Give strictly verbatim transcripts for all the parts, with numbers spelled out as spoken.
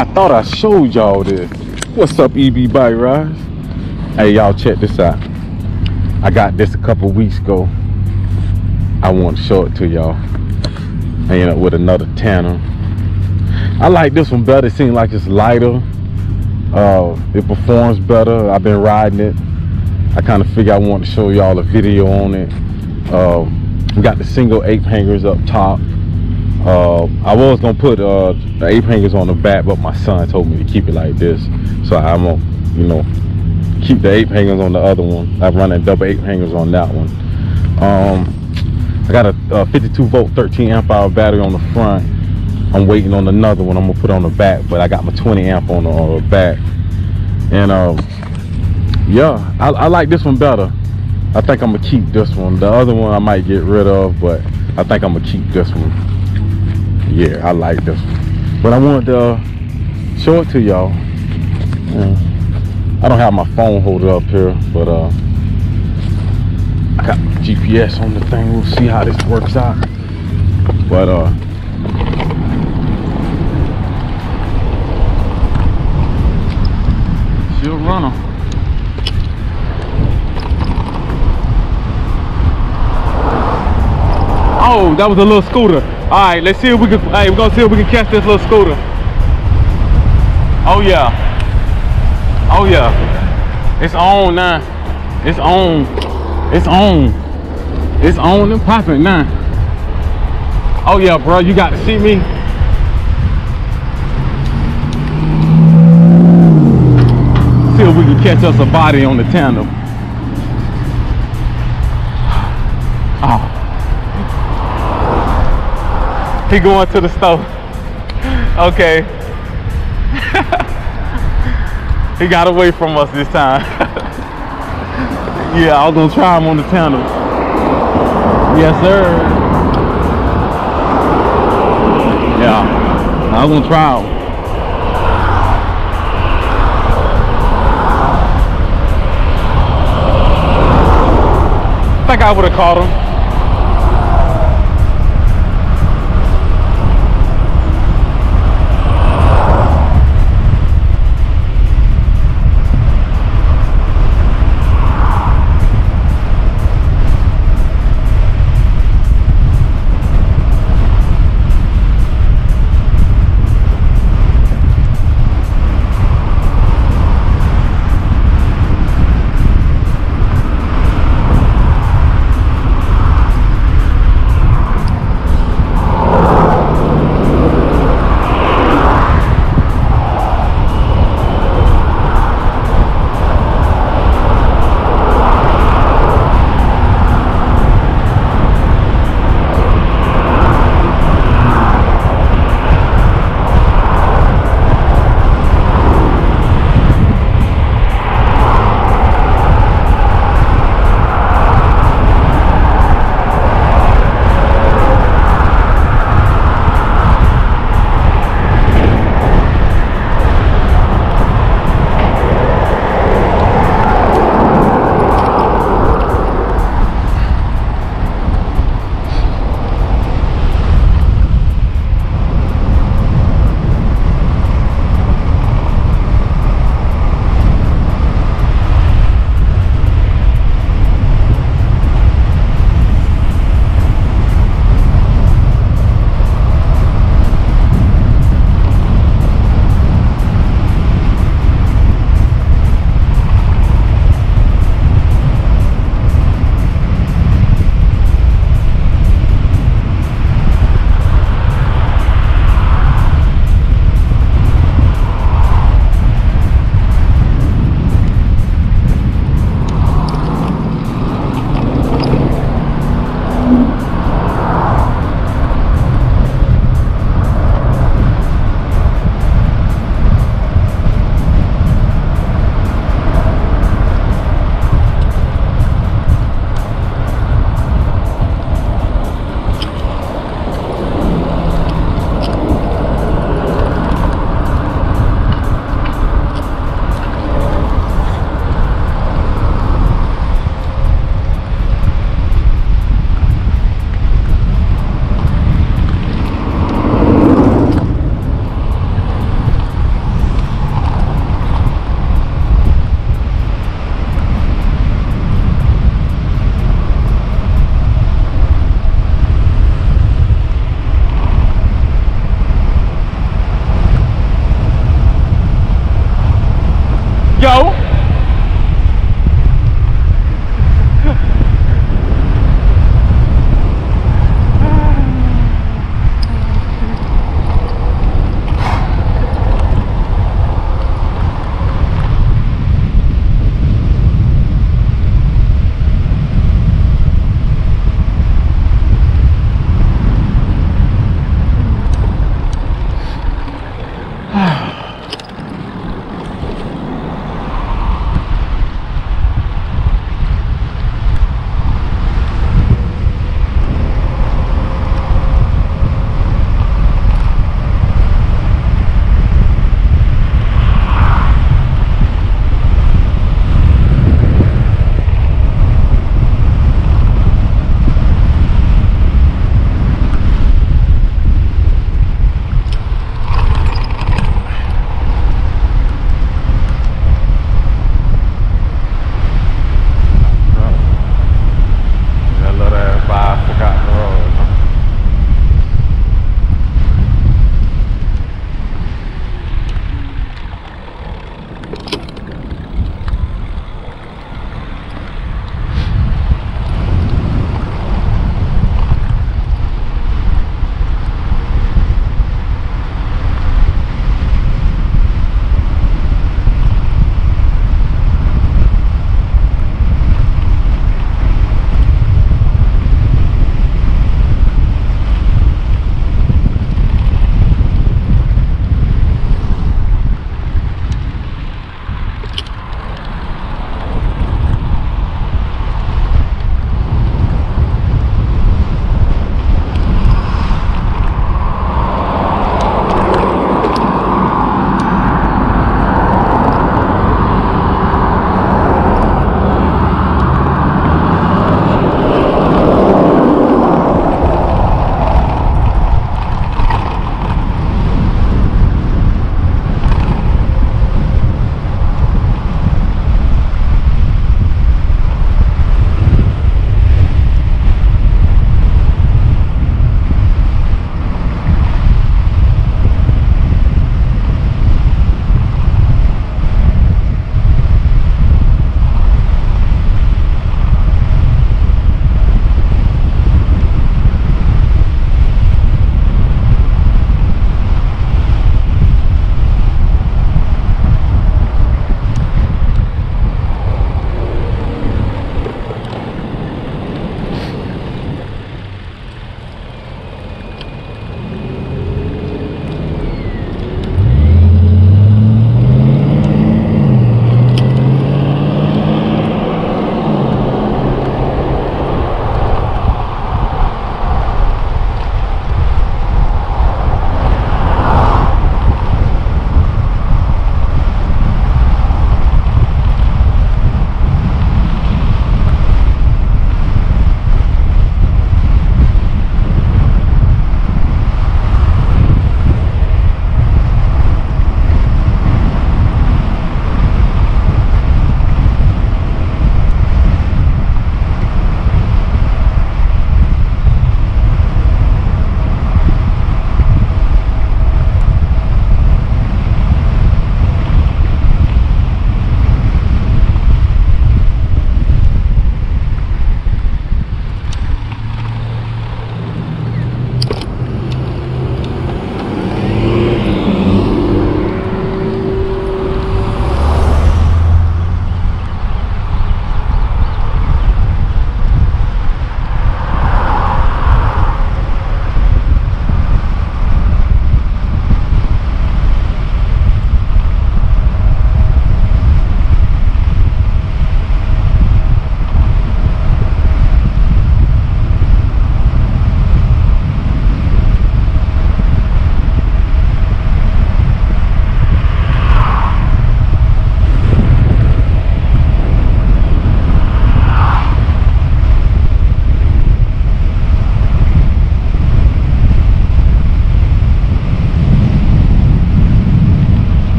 I thought I showed y'all this. What's up, E B Bike Rides? Hey, y'all, check this out. I got this a couple weeks ago. I want to show it to y'all. I ended up with another tandem. I like this one better. It seems like it's lighter. Uh, it performs better. I've been riding it. I kind of figure I want to show y'all a video on it. Uh, we got the single ape hangers up top. Uh, I was gonna put uh, the ape hangers on the back, but my son told me to keep it like this. So I'm gonna, you know, keep the ape hangers on the other one. I'm running double ape hangers on that one. Um, I got a, a fifty-two volt thirteen amp hour battery on the front. I'm waiting on another one I'm gonna put on the back, but I got my twenty amp on the uh, back. And uh, yeah, I, I like this one better. I think I'm gonna keep this one. The other one I might get rid of, but I think I'm gonna keep this one. Yeah, I like this one. But I wanted to uh, show it to y'all. Yeah. I don't have my phone holder up here, but uh, I got my G P S on the thing. We'll see how this works out. But uh, she'll run her. Oh, that was a little scooter. All right, let's see if we can. Hey, we're gonna see if we can catch this little scooter. Oh yeah. Oh yeah. It's on now. It's on. It's on. It's on and popping now. Oh yeah, bro, you got to see me. See if we can catch us a body on the tandem. Oh. He going to the stove. Okay. He got away from us this time. Yeah, I was gonna try him on the tandem. Yes, sir. Yeah, I was gonna try him. I think I would have caught him.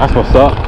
That's what's up.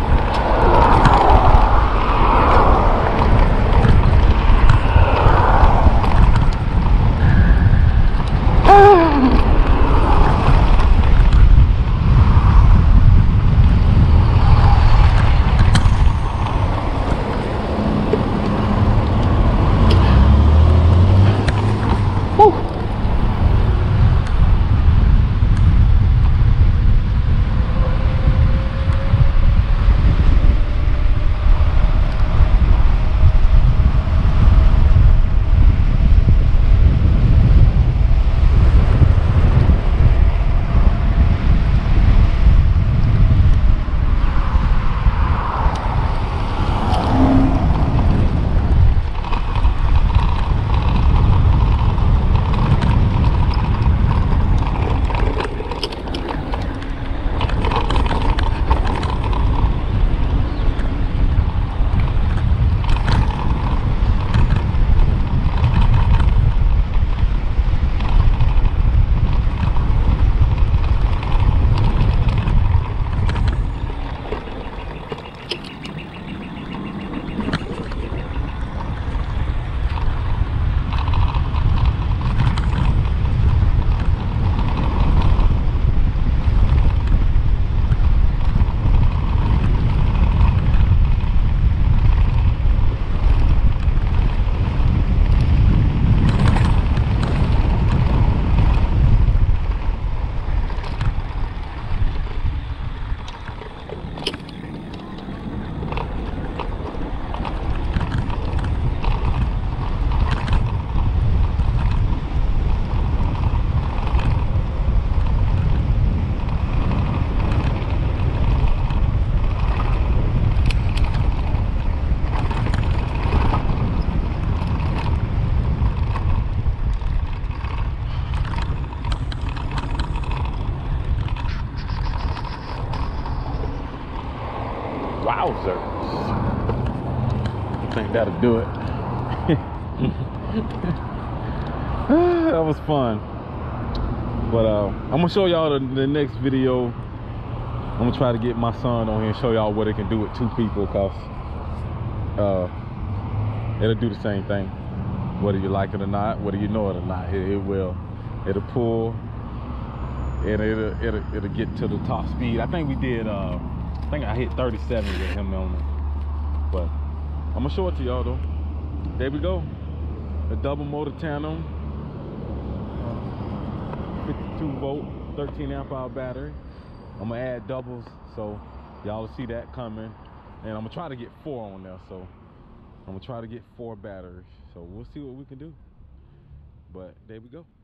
Wowzers. I think that'll do it. That was fun. But uh, I'm gonna show y'all the, the next video. I'm gonna try to get my son on here and show y'all what it can do with two people, cause uh, it'll do the same thing. Whether you like it or not, whether you know it or not, it, it will. It'll pull, and it'll, it'll, it'll get to the top speed. I think we did, uh, I think I hit thirty-seven with him on it. But I'm gonna show it to y'all though. There we go. The double motor tandem, uh, fifty-two volt, thirteen amp hour battery. I'm gonna add doubles, so y'all will see that coming. And I'm gonna try to get four on there, so I'm gonna try to get four batteries. So we'll see what we can do. But there we go.